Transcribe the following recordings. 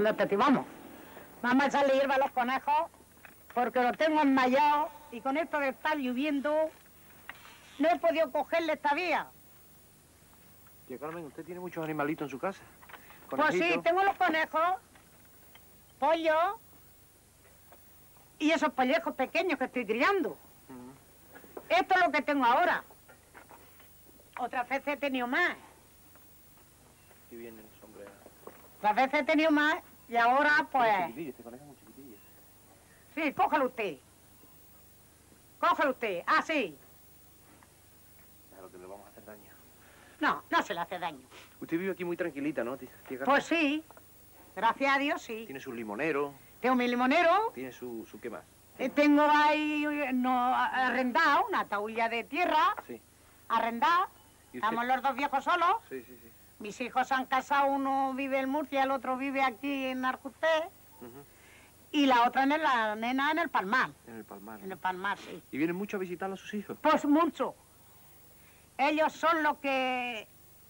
¿Dónde te vamos? Vamos a echarle hierba a los conejos porque los tengo enmayados y con esto de estar lloviendo no he podido cogerle esta vía. Tía Carmen, ¿usted tiene muchos animalitos en su casa? Pues sí, tengo los conejos, pollos y esos pellejos pequeños que estoy criando. Esto es lo que tengo ahora. Otras veces he tenido más. Aquí vienen, hombre. Otras veces he tenido más y ahora, pues... Este conejo es muy chiquitillo. Sí, cógelo usted. Cógelo usted. Ah, sí. Claro que le vamos a hacer daño. No, no se le hace daño. Usted vive aquí muy tranquilita, ¿no, tía Carmen? Pues sí. Gracias a Dios, sí. Tiene su limonero. Tengo mi limonero. Tiene su ¿qué más? Tengo ahí arrendado una tahuilla de tierra. Sí. Arrendada. ¿Y usted? Estamos los dos viejos solos. Sí, sí, sí. Mis hijos se han casado, uno vive en Murcia, el otro vive aquí en Arjusté. Y la otra la nena en el Palmar. En el Palmar. En el Palmar, sí. ¿Y vienen mucho a visitar a sus hijos? Pues mucho. Ellos son lo que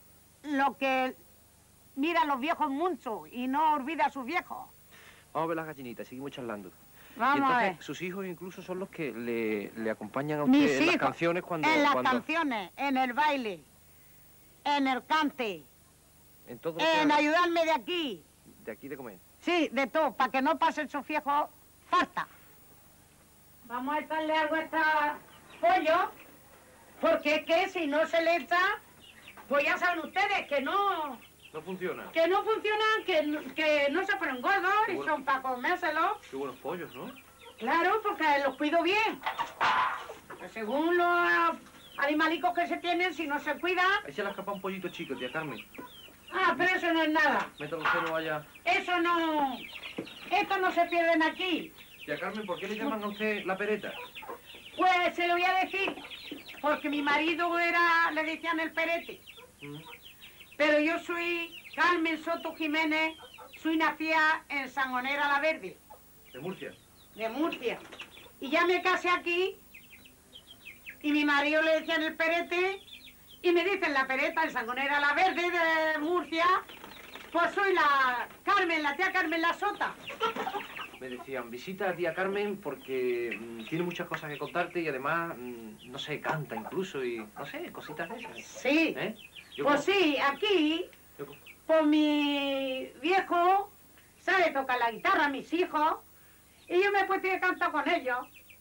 miran los viejos mucho y no olvida a sus viejos. Vamos a ver las gallinitas, seguimos charlando. Vamos y entonces, a ver. sus hijos incluso son los que le acompañan a Mis usted en las hijos, canciones cuando... En las canciones, en el baile, en el cante, En todo lo que en haga. ayudarme de aquí. De aquí de comer. Sí, de todo, para que no pasen sus viejos falta. Vamos a echarle algo a esta pollo, porque es que si no se le echa, pues ya saben ustedes que no... No funciona. Que no funcionan, que no se ponen gordos Qué y bueno. son para comérselos. Qué buenos pollos, ¿no? Claro, porque los cuido bien. Pues según los animalicos que se tienen, si no se cuida... Ahí se le escapa un pollito chico, tía Carmen. Ah, pero eso no es nada. Métalo usted, no vaya... Eso no... Estos no se pierden aquí. Tía Carmen, ¿por qué le llaman a usted la pereta? Pues se lo voy a decir, porque mi marido le decían el perete. Pero yo soy Carmen Soto Jiménez, soy nacida en Sangonera la Verde. ¿De Murcia? De Murcia. Y ya me casé aquí, y mi marido le decían el perete, y me dicen la pereta en Sangonera la Verde de Murcia, pues soy la Carmen, la tía Carmen la Sota. Me decían, visita a tía Carmen porque tiene muchas cosas que contarte y además, no sé, canta incluso y, no sé, cositas de esas. Sí. ¿Eh? Pues sí, aquí, pues mi viejo sabe tocar la guitarra a mis hijos y yo me he puesto a cantar con ellos.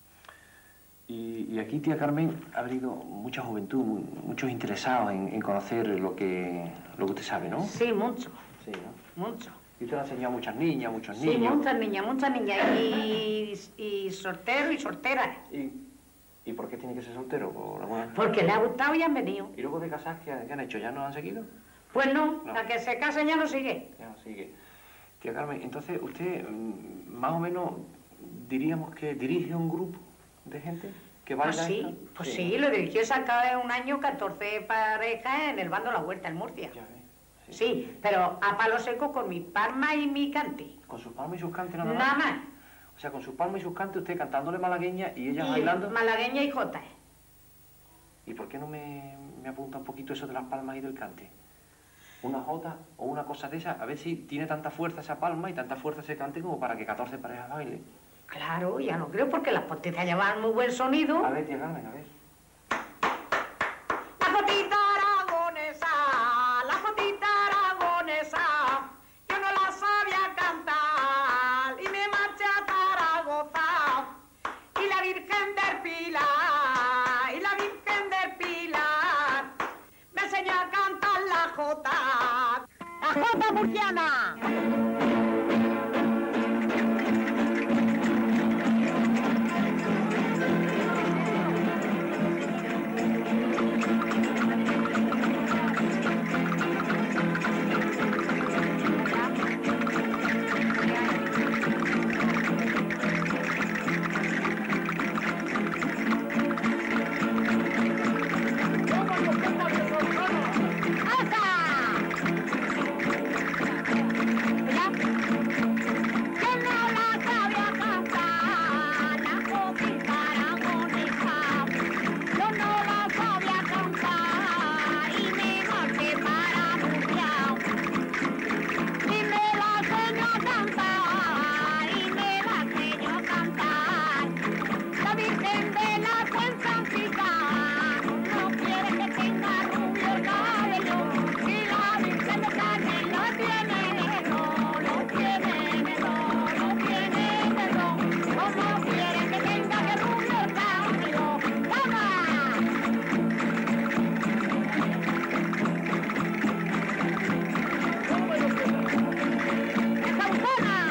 Y aquí, tía Carmen, ha venido mucha juventud, muchos interesados en conocer lo que usted sabe, ¿no? Sí, mucho. Sí, ¿no? Mucho. Y usted le ha enseñado a muchas niñas, muchos Sí, niños. muchas niñas. Y soltero y soltera. ¿Y por qué tiene que ser soltero? ¿Por alguna... Porque le ha gustado y han venido. ¿Y luego de casar qué han hecho? ¿Ya no han seguido? Pues no, No. la que se casa ya no sigue. Ya no sigue. Tía Carmen, entonces usted más o menos diríamos que dirige un grupo de gente que baila. Ah, sí, esto? pues sí, lo dirigió sacar un año 14 parejas en el bando La Huerta en Murcia. Ya ve. Sí, pero a palo seco con mi palma y mi cante. Con sus palmas y sus cantes nada más. Nada más. O sea, con sus palmas y sus cantes usted cantándole malagueña y ella bailando. Malagueña y jota. ¿Y por qué no me apunta un poquito eso de las palmas y del cante? Una jota o una cosa de esa, a ver si tiene tanta fuerza esa palma y tanta fuerza ese cante como para que 14 parejas bailen. Claro, ya lo creo, porque las postizas llevan muy buen sonido. A ver, tía Carmen, a ver. La jotita aragonesa, yo no la sabía cantar y me marché a Zaragoza. Y la Virgen del Pilar, me enseñó a cantar la jota murciana. Virgen de la Fuenzancica no quiere que tenga rubio el cabello. Si la Virgen de Carmen lo tiene negro, lo tiene negro, lo tiene negro. ¿Cómo quiere que tenga que rubio el cabello? ¡Toma! ¡Esa bufona!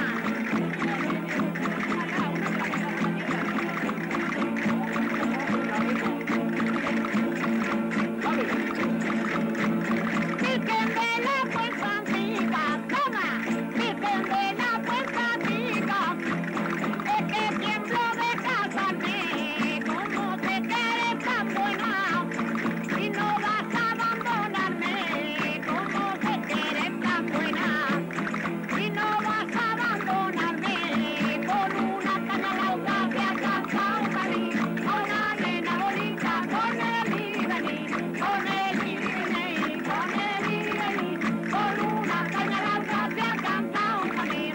Virgen de la Fuenzancica, toma, Virgen de la Fuenzancica, es que tiemblo de casarme, como te quieres tan buena, y no vas a abandonarme, como te quieres tan buena, y no vas a abandonarme, con una caña lauda que alcanza un cariz, una nena bonita, con el y venir, con el y venir, con el y venir, con una caña lauda que alcanza un cariz.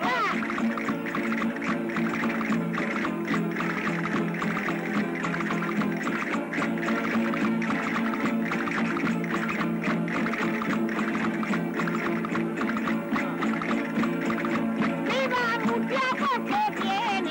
¡Viva Murcia porque tiene!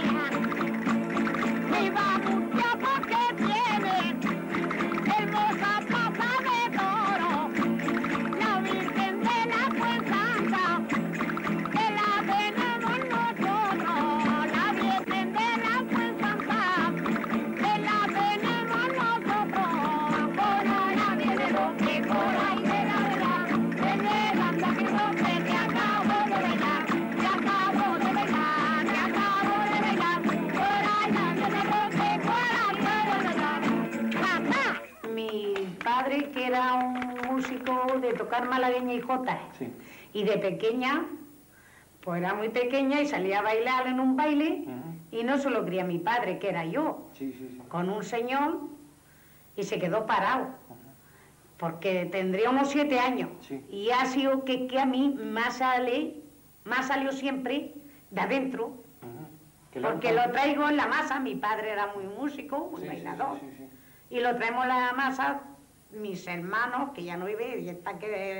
¡Viva Murcia porque tiene! Hermosa plaza de toro, la Virgen de la Fuenzancica, que la tenemos nosotros, la Virgen de la Fuenzancica, que la tenemos nosotros, por ahora viene Roque, por ahí de la verdad, llegando a mi Roque, que acabo de bailar, que acabo de bailar, que acabo de bailar, por ahí viene Roque, por ahí de bailar. ¡Mamá! Mi padre, que era un músico de tocar malagueña y jota, Sí. y de pequeña, pues era muy pequeña y salía a bailar en un baile, Ujú. y no solo quería mi padre, que era yo, Sí, sí, sí. con un señor, y se quedó parado, porque tendría unos 7 años, Sí. y ha sido que a mí más salió siempre de adentro, Ujú. Que la- porque lo traigo en la masa. Mi padre era muy músico, muy Sí, sí, bailador, sí, sí, sí. y lo traemos en la masa, mis hermanos, que ya no vive, y está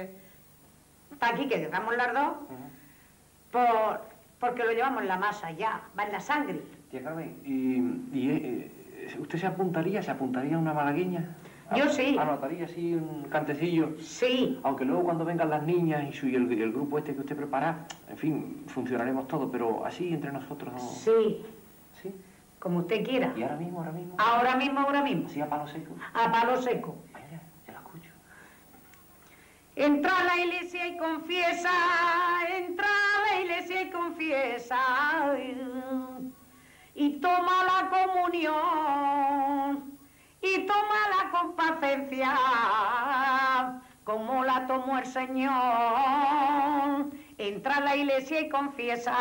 aquí, que llegamos las dos, Ujú. porque lo llevamos en la masa ya, va en la sangre. Tía Carmen, ¿usted se apuntaría a una malagueña? Yo sí. ¿Anotaría así un cantecillo? Sí, Aunque luego cuando vengan las niñas y el grupo este que usted prepara, en fin, funcionaremos todos, pero así entre nosotros no... sí, ¿Sí? como usted quiera. ¿Y ahora mismo, ahora mismo? Ahora mismo, ¿Sí, a palo seco? a palo seco. Venga, ya la escucho. Entra a la iglesia y confiesa, entra a la iglesia y confiesa, y toma la comunión, y toma la complacencia, como la tomó el Señor. Entra a la iglesia y confiesa.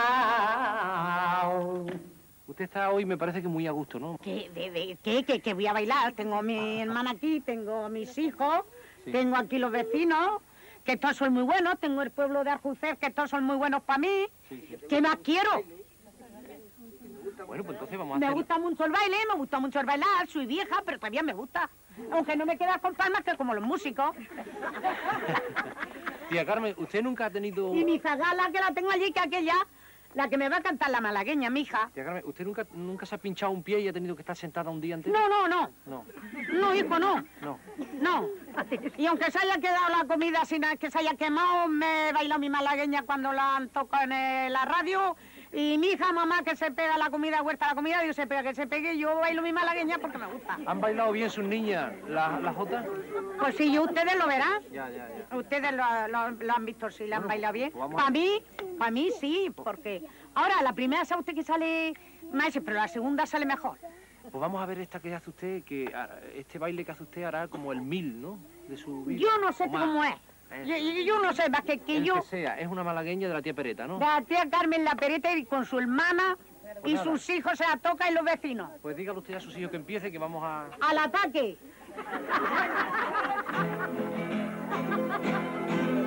Usted está hoy, me parece que muy a gusto, ¿no? ¿Qué voy a bailar? Tengo a mi hermana aquí, tengo a mis hijos, Sí. tengo aquí los vecinos, que todos son muy buenos, tengo el pueblo de Aljucer, que todos son muy buenos para mí. Sí, sí. ¿Qué más quiero? Bueno, pues entonces vamos a Me hacer... gusta mucho el baile, me gusta mucho el bailar, soy vieja, pero todavía me gusta. Aunque no me queda con palmas que como los músicos. Tía Carmen, ¿usted nunca ha tenido... Y mi zagala, que la tengo allí, que aquella, la que me va a cantar la malagueña, mi hija. Tía Carmen, ¿usted nunca se ha pinchado un pie y ha tenido que estar sentada un día entero? No, no, no. No, No, hijo, no. no. No. Y aunque se haya quedado la comida sin que se haya quemado, me he bailado mi malagueña cuando la han tocado en la radio. Y mi hija, mamá, que se pega la comida, huerta la comida, Dios se pega, que se pegue, yo bailo mi malagueña porque me gusta. ¿Han bailado bien sus niñas la jota? Pues sí, ustedes lo verán. Ya, ya, ya. Ustedes lo han visto, sí, la han Bueno, bailado bien. pues vamos a- Para mí sí, porque... Ahora, la primera sabe usted que sale más, pero la segunda sale mejor. Pues vamos a ver esta que hace usted, que este baile que hace usted hará como el 1000, ¿no? De su vida. Yo no sé O más. cómo es. Yo no sé, más que El yo... que sea, es una malagueña de la tía Pereta, ¿no? La tía Carmen La Pereta y con su hermana Pues y nada. sus hijos se la toca y los vecinos. Pues dígale usted a sus hijos que empiece, que vamos a... ¡Al ataque!